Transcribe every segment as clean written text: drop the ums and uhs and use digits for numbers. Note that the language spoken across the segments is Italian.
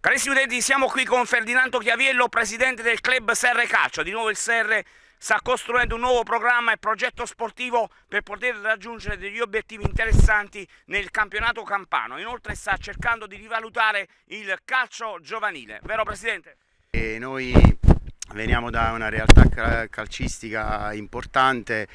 Carissimi utenti, siamo qui con Ferdinando Chiaviello, presidente del club Serre Calcio. Di nuovo il Serre sta costruendo un nuovo programma e progetto sportivo per poter raggiungere degli obiettivi interessanti nel campionato campano. Inoltre sta cercando di rivalutare il calcio giovanile, vero presidente? Noi veniamo da una realtà calcistica importante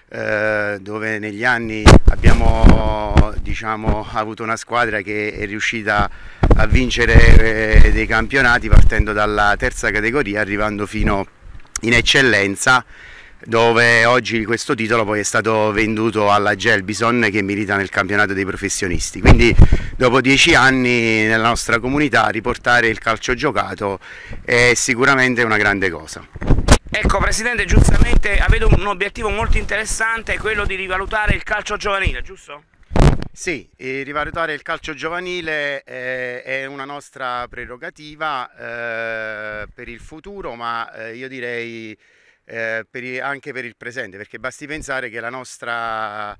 dove negli anni abbiamo avuto una squadra che è riuscita a vincere dei campionati partendo dalla terza categoria arrivando fino in eccellenza, dove oggi questo titolo poi è stato venduto alla Gelbison che milita nel campionato dei professionisti. Quindi dopo 10 anni nella nostra comunità riportare il calcio giocato è sicuramente una grande cosa. Ecco presidente, giustamente avete un obiettivo molto interessante, quello di rivalutare il calcio giovanile, giusto? Sì, rivalutare il calcio giovanile è una nostra prerogativa per il futuro, ma io direi anche per il presente, perché basti pensare che la nostra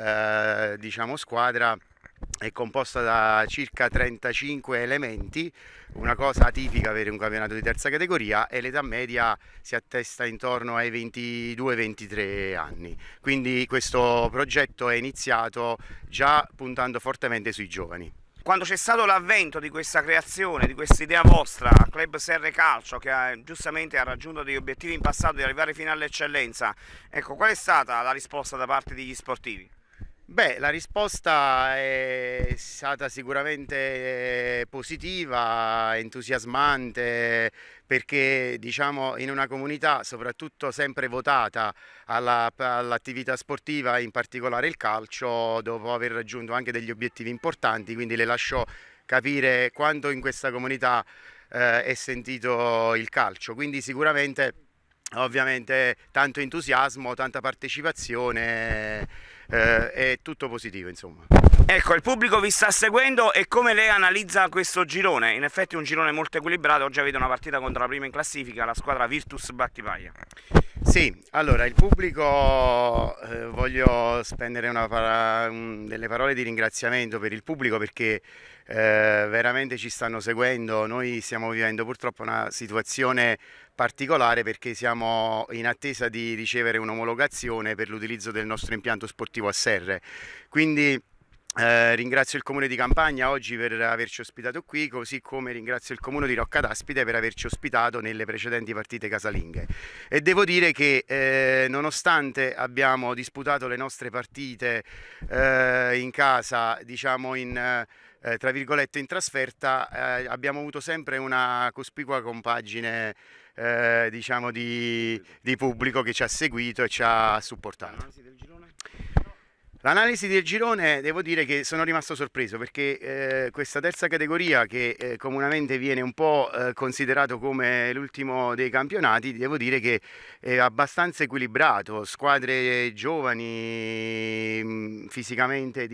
squadra è composta da circa 35 elementi, una cosa atipica per un campionato di terza categoria, e l'età media si attesta intorno ai 22-23 anni. Quindi questo progetto è iniziato già puntando fortemente sui giovani. Quando c'è stato l'avvento di questa creazione, di questa idea vostra, Club Serre Calcio, che giustamente ha raggiunto degli obiettivi in passato di arrivare fino all'eccellenza, ecco, qual è stata la risposta da parte degli sportivi? Beh, la risposta è stata sicuramente positiva, entusiasmante, perché in una comunità soprattutto sempre votata all'attività sportiva, in particolare il calcio, dopo aver raggiunto anche degli obiettivi importanti, quindi le lascio capire quanto in questa comunità è sentito il calcio. Quindi sicuramente, ovviamente, tanto entusiasmo, tanta partecipazione. È tutto positivo, insomma. Ecco, il pubblico vi sta seguendo, e come lei analizza questo girone? In effetti è un girone molto equilibrato. Oggi avete una partita contro la prima in classifica, la squadra Virtus Battipaglia. Sì, allora il pubblico, voglio spendere delle parole di ringraziamento per il pubblico, perché veramente ci stanno seguendo. Noi stiamo vivendo purtroppo una situazione particolare perché siamo in attesa di ricevere un'omologazione per l'utilizzo del nostro impianto sportivo a Serre. Quindi ringrazio il Comune di Campagna oggi per averci ospitato qui, così come ringrazio il Comune di Rocca d'Aspide per averci ospitato nelle precedenti partite casalinghe. E devo dire che nonostante abbiamo disputato le nostre partite in casa, tra virgolette in trasferta, abbiamo avuto sempre una cospicua compagine di pubblico che ci ha seguito e ci ha supportato. L'analisi del girone, devo dire che sono rimasto sorpreso, perché questa terza categoria, che comunemente viene un po' considerato come l'ultimo dei campionati, devo dire che è abbastanza equilibrato, squadre giovani, fisicamente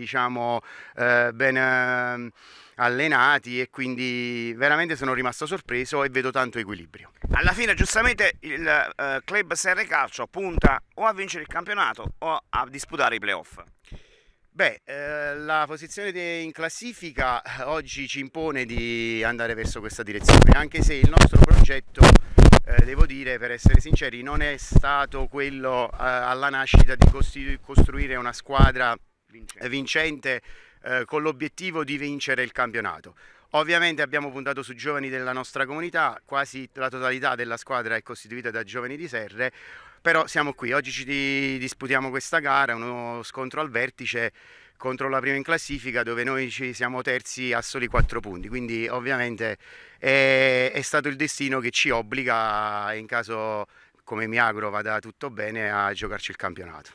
ben allenati, e quindi veramente sono rimasto sorpreso e vedo tanto equilibrio. Alla fine giustamente il club Serre Calcio punta o a vincere il campionato o a disputare i playoff. Beh, la posizione in classifica oggi ci impone di andare verso questa direzione, anche se il nostro progetto, devo dire, per essere sinceri, non è stato quello alla nascita di costruire una squadra vincente con l'obiettivo di vincere il campionato. Ovviamente abbiamo puntato su giovani della nostra comunità, quasi la totalità della squadra è costituita da giovani di Serre, però siamo qui, oggi ci disputiamo questa gara, uno scontro al vertice contro la prima in classifica, dove noi ci siamo terzi a soli 4 punti, quindi ovviamente è stato il destino che ci obbliga, in caso, come mi auguro vada tutto bene, a giocarci il campionato.